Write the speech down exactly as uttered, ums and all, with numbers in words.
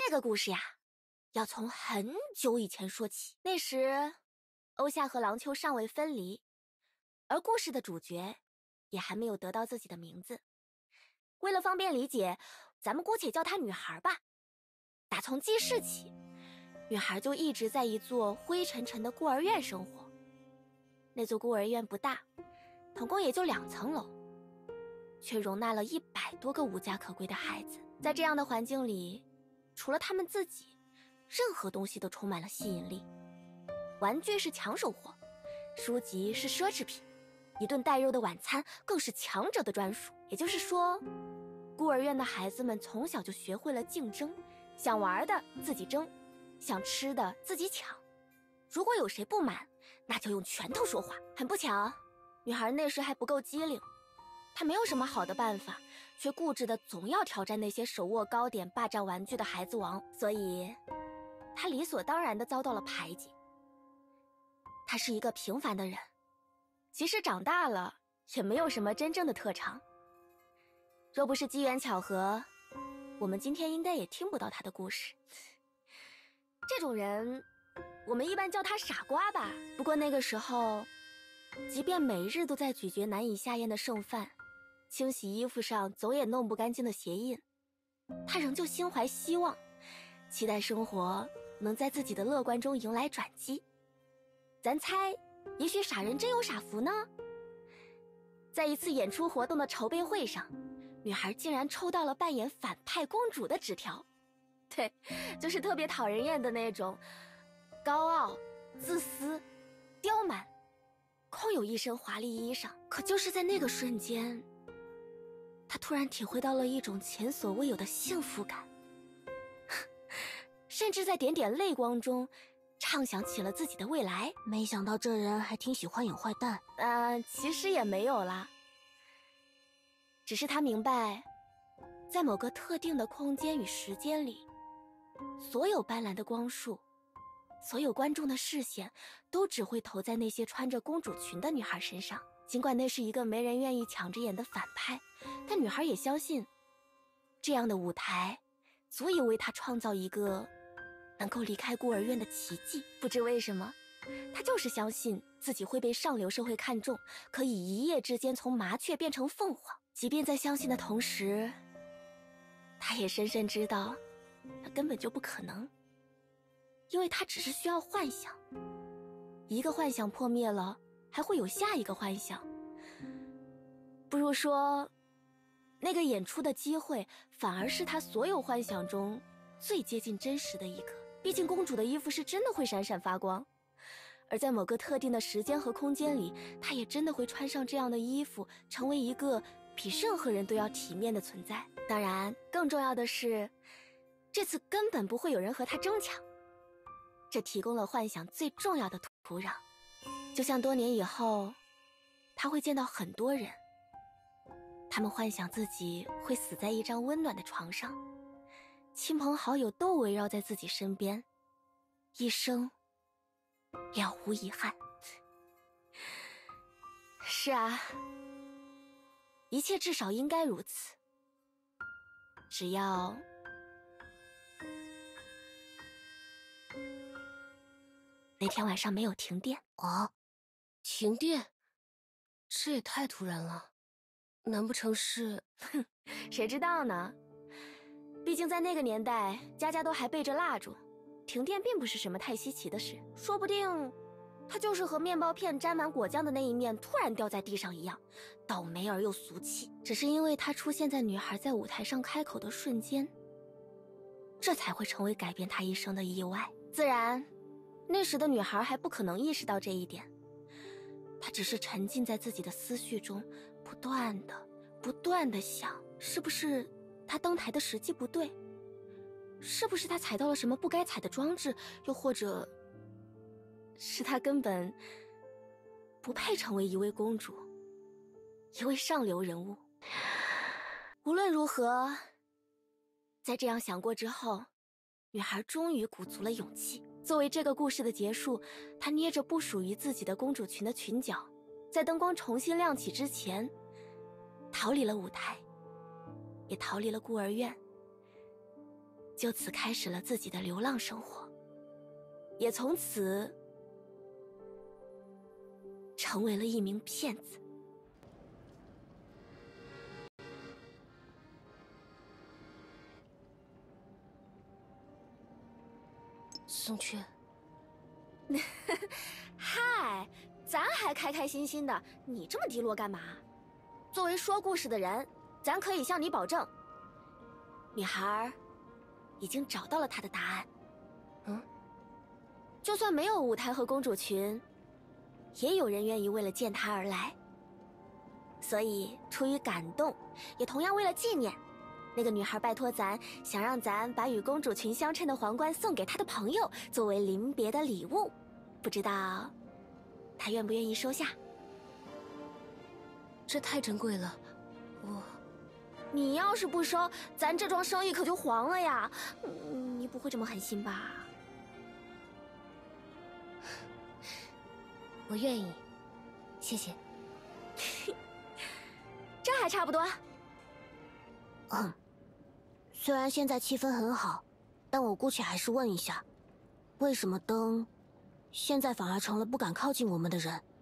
这个故事呀，要从很久以前说起。那时，欧夏和郎秋尚未分离，而故事的主角也还没有得到自己的名字。为了方便理解，咱们姑且叫她女孩吧。打从记事起，女孩就一直在一座灰沉沉的孤儿院生活。那座孤儿院不大，总共也就两层楼，却容纳了一百多个无家可归的孩子。在这样的环境里，除了他们自己，任何东西都充满了吸引力。玩具是抢手货，书籍是奢侈品，一顿带肉的晚餐更是强者的专属。也就是说，孤儿院的孩子们从小就学会了竞争，想玩的自己争，想吃的自己抢。如果有谁不满，那就用拳头说话。很不巧，女孩那时还不够机灵，她没有什么好的办法，却固执的总要挑战那些手握糕点霸占玩具的孩子王，所以她理所当然的遭到了排挤。她是一个平凡的人，即使长大了也没有什么真正的特长。若不是机缘巧合，我们今天应该也听不到她的故事。这种人我们一般叫他傻瓜吧。不过那个时候，即便每日都在咀嚼难以下咽的剩饭，清洗衣服上总也弄不干净的鞋印，他仍旧心怀希望，期待生活能在自己的乐观中迎来转机。咱猜，也许傻人真有傻福呢。在一次演出活动的筹备会上，女孩竟然抽到了扮演反派公主的纸条。对，就是特别讨人厌的那种，高傲、自私、刁蛮，空有一身华丽衣裳。可就是在那个瞬间，她突然体会到了一种前所未有的幸福感，甚至在点点泪光中畅想起了自己的未来。 没想到这人还挺喜欢演坏蛋。 呃，其实也没有啦，只是她明白，在某个特定的空间与时间里，所有斑斓的光束，所有观众的视线都只会投在那些穿着公主裙的女孩身上。尽管那是一个没人愿意抢着演的反派，但女孩也相信，这样的舞台足以为她创造一个能够离开孤儿院的奇迹。不知为什么，她就是相信自己会被上流社会看中，可以一夜之间从麻雀变成凤凰。即便在相信的同时，她也深深知道那根本就不可能，因为她只是需要幻想，一个幻想破灭了，还会有下一个幻想。不如说，那个演出的机会反而是她所有幻想中最接近真实的一个。毕竟公主的衣服是真的会闪闪发光，而在某个特定的时间和空间里，她也真的会穿上这样的衣服，成为一个比任何人都要体面的存在。当然，更重要的是，这次根本不会有人和她争抢，这提供了幻想最重要的土壤。就像多年以后，她会见到很多人，他们幻想自己会死在一张温暖的床上，亲朋好友都围绕在自己身边，一生了无遗憾。是啊，一切至少应该如此，只要那天晚上没有停电。 啊，停电？这也太突然了，难不成是…… 哼，谁知道呢？毕竟在那个年代，家家都还备着蜡烛，停电并不是什么太稀奇的事。说不定它就是和面包片沾满果酱的那一面突然掉在地上一样，倒霉而又俗气。只是因为它出现在女孩在舞台上开口的瞬间，这才会成为改变她一生的意外。自然，那时的女孩还不可能意识到这一点，她只是沉浸在自己的思绪中，不断的、不断的想，是不是她登台的时机不对？是不是她踩到了什么不该踩的装置？又或者是她根本不配成为一位公主，一位上流人物？无论如何，在这样想过之后，女孩终于鼓足了勇气。作为这个故事的结束，她捏着不属于自己的公主裙的裙角，在灯光重新亮起之前，逃离了舞台，也逃离了孤儿院， 就此开始了自己的流浪生活，也从此成为了一名骗子。 宋缺， 嗨，咱还开开心心的，你这么低落干嘛？作为说故事的人，咱可以向你保证，女孩已经找到了她的答案。 嗯， 就算没有舞台和公主群，也有人愿意为了见她而来。所以，出于感动，也同样为了纪念，那个女孩拜托咱，想让咱把与公主群相称的皇冠送给她的朋友，作为临别的礼物。不知道她愿不愿意收下？ 这太珍贵了，我…… 你要是不收，咱这桩生意可就黄了呀！嗯，你不会这么狠心吧？ 我愿意，谢谢。 这还差不多。 嗯，虽然现在气氛很好，但我姑且还是问一下，为什么灯现在反而成了不敢靠近我们的人？